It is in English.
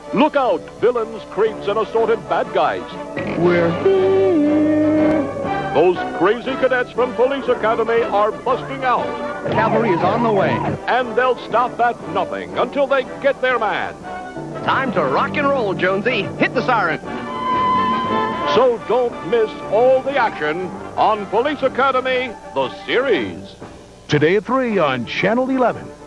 Look out, villains, creeps, and assorted bad guys. We're here. Those crazy cadets from Police Academy are busting out. Cavalry is on the way. And they'll stop at nothing until they get their man. Time to rock and roll, Jonesy. Hit the siren. So don't miss all the action on Police Academy, the series. Today at 3 on Channel 11.